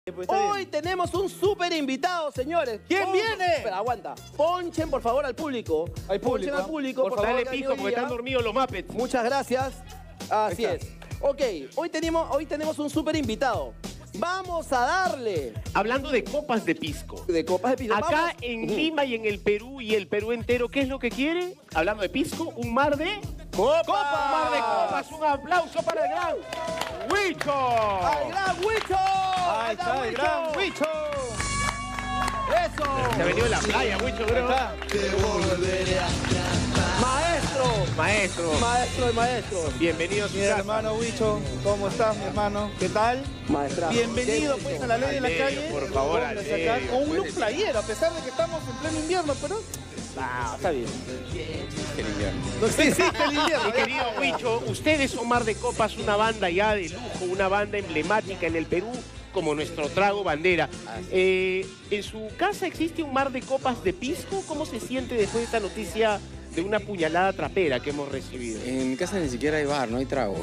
Pues Hoy tenemos un súper invitado, señores. ¿Quién viene? Espera, aguanta. Ponchen, por favor, al público. Al público. Ponchen al público, Por favor, dale que pico, porque están dormidos los Muppets. Muchas gracias. Así es. Ok, hoy tenemos un súper invitado. Vamos a darle Hablando de copas de pisco. de copas de pisco. Acá Vamos. en Lima y en el Perú y el Perú entero, ¿qué es lo que quiere? Hablando de pisco, un mar de... ¡Copas! Un mar de copas. Un aplauso para el gran Huicho. ¡Al gran Huicho! Ahí está el gran Huicho. ¡Eso! Se ha venido de la playa, Huicho, creo. Acá. ¡Maestro! Maestro, ¡Maestro de maestros! bienvenido a su Mi casa. hermano Huicho, ¿cómo estás, mi hermano? ¿Qué tal? Maestra. Bienvenido pues a la ley de la Alerio, calle. por favor, Póngase acá Alerio, con un puede look ser. playero, a pesar de que estamos en pleno invierno, pero Ah, está bien. no existe el invierno. Mi querido Huicho, ustedes son Mar de Copas, una banda ya de lujo, una banda emblemática en el Perú, como nuestro trago bandera. ¿En su casa existe un mar de copas de pisco? ¿Cómo se siente después de esta noticia de una puñalada trapera que hemos recibido? En mi casa ni siquiera hay bar, no hay trago.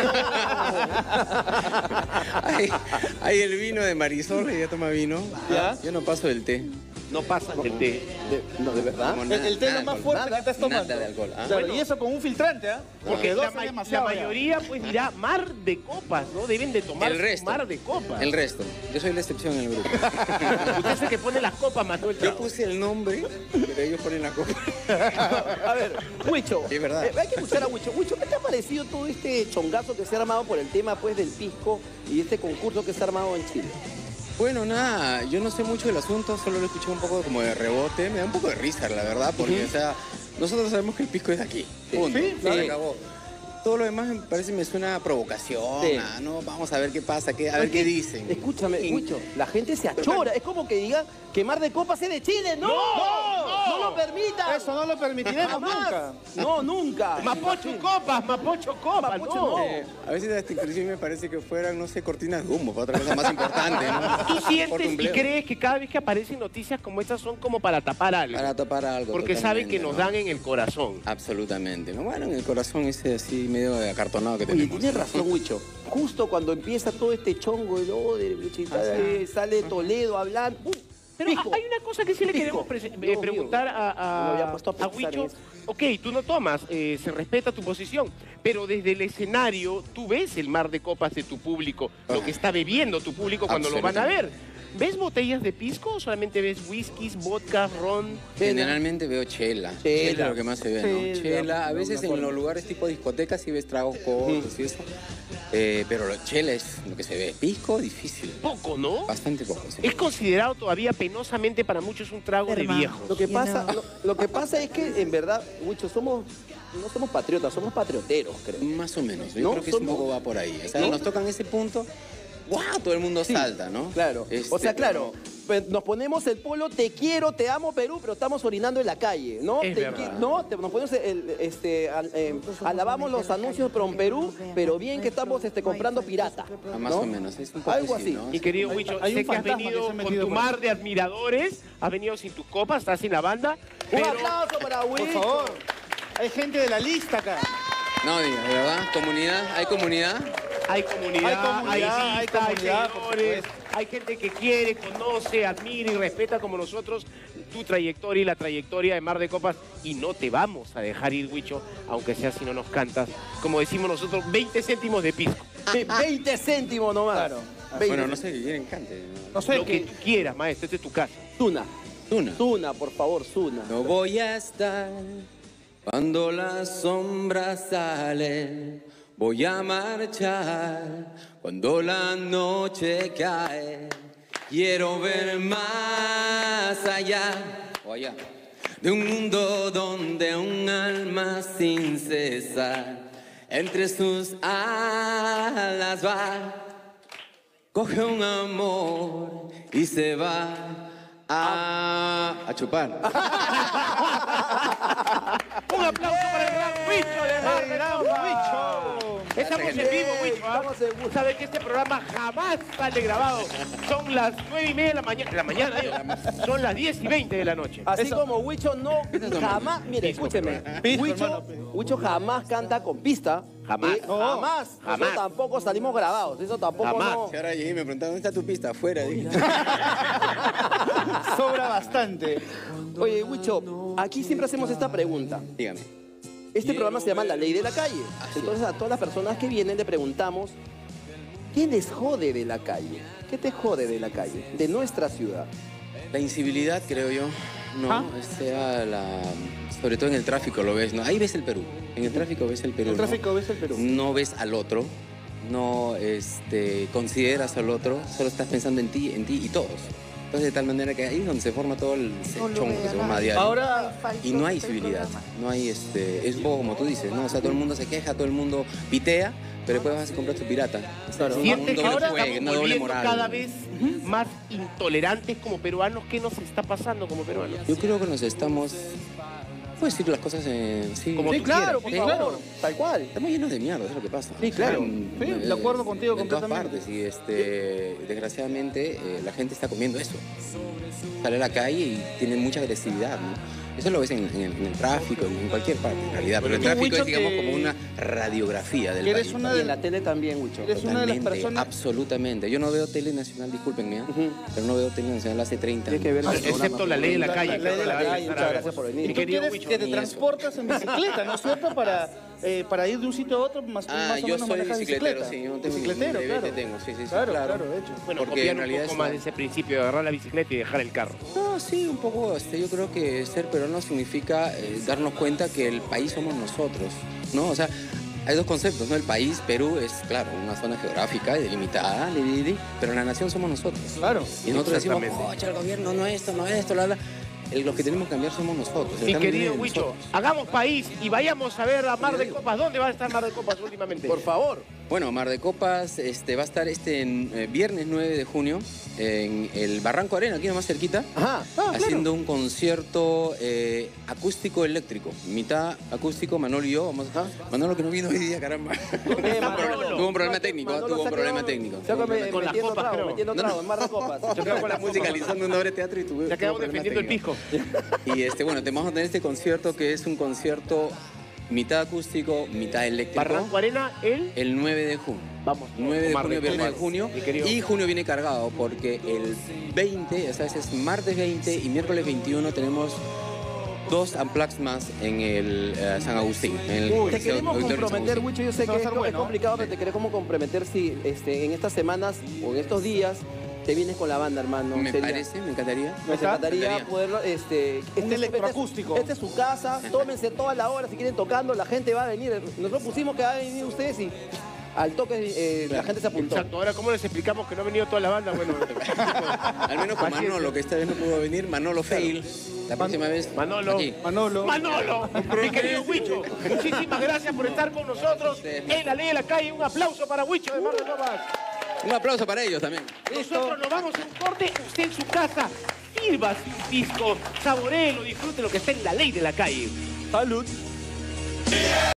hay el vino de Marisol, ella toma vino. ¿Ya? Yo no paso del té. No pasa el té. No, ¿de verdad? Como El té es lo nada más de fuerte alcohol. que estás tomando. Nada de alcohol. ¿ah? Claro, Bueno. y eso con un filtrante, ¿ah? Porque dos la, es la demasiado ya. mayoría pues dirá mar de copas, ¿no? Deben de tomar El resto. mar de copas. El resto. Yo soy la excepción en el grupo. Usted es el que pone las copas, Manuel. Yo puse el nombre, pero ellos ponen la copa. A ver, Huicho. Es verdad. Hay que escuchar a Huicho. Huicho, ¿qué te ha parecido todo este chongazo que se ha armado por el tema pues del pisco y este concurso que se ha armado en Chile? Bueno, nada, yo no sé mucho del asunto, solo lo escuché un poco como de rebote. Me da un poco de risa, la verdad, porque, o sea, nosotros sabemos que el pisco es de aquí. Punto. Sí, Se sí. acabó. Todo lo demás me suena a provocación, Sí. ¿no? Vamos a ver qué pasa, a ver qué dicen. Escúchame, Huicho, la gente se achora. Es como que diga que Mar de Copas es de Chile. ¡No! ¡No lo permita! Eso no lo permitiremos Jamás. nunca. No, nunca. Mapocho copas, Mapocho copas, Mapocho no. no. A veces hasta inclusive me parece que fueran, no sé, cortinas de humo, para otra cosa más importante, ¿no? ¿Tú Por sientes y empleo. crees que cada vez que aparecen noticias como estas son como para tapar algo? Para tapar algo. Porque saben que nos totalmente, dan en el corazón. ¿no? Absolutamente, ¿no? Bueno, en el corazón ese así medio acartonado que Oye, tenemos. tienes razón, Huicho. Justo cuando empieza todo este chongo de sale Toledo hablando. Pero Pisco. hay una cosa que sí le Pisco. queremos Dios preguntar mío. No me había puesto a pensar Huicho. en eso. Ok, tú no tomas, se respeta tu posición, pero desde el escenario tú ves el mar de copas de tu público, lo que está bebiendo tu público cuando lo van a ver. ¿Ves botellas de pisco o solamente ves whiskies, vodka, ron? Generalmente veo chela. Chela. Chela es lo que más se ve, ¿no? Chela, Chela. A de veces alguna en forma. los lugares tipo discotecas sí ves tragos cortos y eso. Pero la chela es lo que se ve. Pisco, difícil. Poco, ¿no? Bastante poco, sí. Es considerado todavía penosamente para muchos un trago de viejos. Lo que pasa es que, en verdad, Huicho, no somos patriotas, somos patrioteros, creo. Más o menos. Yo ¿No? creo que un Somos- poco va por ahí. O sea, ¿No? nos tocan ese punto, ¡guau! Todo el mundo Sí, salta, ¿no? Claro. O sea, claro, pues, nos ponemos el polo te quiero, te amo Perú, pero estamos orinando en la calle, ¿no? Es verdad. Nos ponemos alabamos los anuncios from Perú, pero bien que estamos comprando pirata. Ah, más ¿no? o menos. Es un poco Algo así. ¿no? Mi querido Huicho, hay sé un que has fantasma que venido se ha con metido tu por mar de admiradores, has venido sin tus copas, estás sin la banda, Un pero aplauso para Por Huicho. favor. Hay gente de la lista acá. No, diga, ¿de verdad? ¿Comunidad? ¿Hay comunidad? hay comunidad, Hay hay comunidad, lista, hay por seguidores, supuesto. hay gente que quiere, conoce, admira y respeta como nosotros tu trayectoria y la trayectoria de Mar de Copas, y no te vamos a dejar ir, Huicho, aunque sea si no nos cantas, como decimos nosotros, 20 céntimos de pisco. 20 céntimos nomás. Claro. 20. Bueno, no sé, que quieren cante. No sé Lo que qué. tú quieras, maestro, esta es tu casa. Zuna. Una. Zuna, por favor, Zuna. No voy a estar cuando la sombra sale. Voy a marchar cuando la noche cae. Quiero ver más allá, o allá, de un mundo donde un alma sin cesar entre sus alas va. Coge un amor y se va a chupar. Un aplauso para el gran Huicho de Mar de gran Copas. Huicho. Estamos en vivo, Huicho. ¿ah? Estamos en vivo. Sabes que este programa jamás sale grabado. Son las 9:30 de la mañana. Digo. Son las 10:20 de la noche. Así como Huicho no jamás, mire, Pisco, escúcheme, Pisco, Huicho, hermano. Huicho jamás canta con pista, Jamás. Jamás. Jamás. Nosotros tampoco salimos grabados. Eso tampoco Jamás. no. Si ahora llegué y me preguntaron, ¿dónde está tu pista? Afuera. Dije. Sobra bastante. Oye, Huicho, aquí siempre hacemos esta pregunta. Dígame. Este programa se llama La Ley de la Calle. Entonces a todas las personas que vienen le preguntamos, ¿qué les jode de la calle? ¿Qué te jode de la calle? De nuestra ciudad. La incivilidad, creo yo, no, sobre todo en el tráfico lo ves, ¿no? Ahí ves el Perú, en el tráfico ves el Perú, El ¿no? tráfico ves el Perú. No ves al otro, no consideras al otro, solo estás pensando en ti y todos. Entonces de tal manera que ahí es donde se forma todo el chongo que se forma a diario. Ahora, Y no hay civilidad, no hay es un poco como tú dices, ¿no? O sea, todo el mundo se queja, todo el mundo pitea, pero después vas a comprar tu pirata. O sea, es un ¿Sientes que doble ahora juego, estamos una doble volviendo moral. cada vez más intolerantes como peruanos? ¿Qué nos está pasando como peruanos? Yo creo que nos estamos... Puedes decir las cosas sí, Como Sí, tú claro, quieras, por ¿sí? favor. Tal cual. Estamos llenos de mierda, es lo que pasa. Sí, claro. Sí, de acuerdo contigo en todas completamente. partes y desgraciadamente la gente está comiendo eso. Sale a la calle y tiene mucha agresividad, ¿no? Eso lo ves en el tráfico, en cualquier parte en realidad, pero el Y tráfico Huicho, es digamos que- como una radiografía del que eres país. una Y de en la tele también, Huicho. Eres una de las Totalmente, personas... absolutamente. Yo no veo tele nacional, discúlpenme, ¿eh? pero no veo tele nacional hace 30 Tienes años. que ver el Excepto programa. la ley de la La calle. ley de la calle, muchas gracias por venir. Y Mi tú querido quieres Huicho, que te ni eso. transportas en bicicleta, ¿no es cierto? Para ir de un sitio a otro, más o Ah, yo menos soy manejas bicicletero, bicicleta. sí, yo no tengo Bicicletero, ni claro. brevete tengo, sí, Claro, de hecho. Bueno, Porque copiar en un realidad poco está- más de ese principio de agarrar la bicicleta y dejar el carro. No, sí, un poco. Yo creo que ser peruano significa darnos cuenta que el país somos nosotros, ¿no? O sea, hay dos conceptos, ¿no? El país, Perú, es, claro, una zona geográfica y delimitada, pero la nación somos nosotros. Claro. Y nosotros decimos, Exactamente. coche, el gobierno no esto, bla. Los que tenemos que cambiar somos nosotros. Mi Está querido bien, Huicho, nosotros. hagamos país y vayamos a ver a Mar de Copas. ¿Dónde va a estar Mar de Copas últimamente? Por favor. Bueno, Mar de Copas va a estar viernes 9 de junio en el Barranco Arena, aquí nomás cerquita. Ajá. Haciendo un concierto acústico eléctrico, mitad acústico, Manolo y yo, Manolo que no vino hoy día, caramba. Manolo. Tuvo un problema técnico, tuvo un problema técnico. Se ha Con las metiendo copas, trago, creo. metiendo trago, en Mar de Copas. Yo creo con la musicalizando una obra de teatro y tuve Ya quedamos tuvo problemas defendiendo el pisco. técnicos. Y bueno, te vamos a tener este concierto que es un concierto mitad acústico, mitad eléctrico. Barranco Arena, El 9 de junio. Vamos. 9 de Mar de junio, viernes de Copas, junio. mi querido. Y junio viene cargado porque el 20, o sea, ese es martes 20 y miércoles 21 tenemos 2 unplugs más en el San Agustín. En el Te queremos Auditorio San comprometer, Agustín. Huicho. Yo sé Eso que va a ser bueno, es complicado, pero te queremos comprometer si en estas semanas o en estos días te vienes con la banda, hermano. Me Sería- parece, me encantaría. Nos encantaría encantaría. poderlo, Un electroacústico. Esta es su casa, tómense toda la hora si quieren tocando, la gente va a venir. Nosotros pusimos que va a venir ustedes y al toque la gente se apuntó. Exacto, ahora ¿cómo les explicamos que no ha venido toda la banda? Bueno, Al menos con Paciencia. Manolo, que esta vez no pudo venir. Manolo Fail. La próxima vez. Manolo. aquí. Manolo. ¡Manolo! Mi querido Huicho, muchísimas gracias por estar con nosotros en La Ley de la Calle. Un aplauso para Huicho de Mar de Copas. Un aplauso para ellos también. Nosotros nos vamos a un corte. Usted en su casa, sírvase un pisco, saboreelo, disfrute lo que está en La Ley de la Calle. Salud.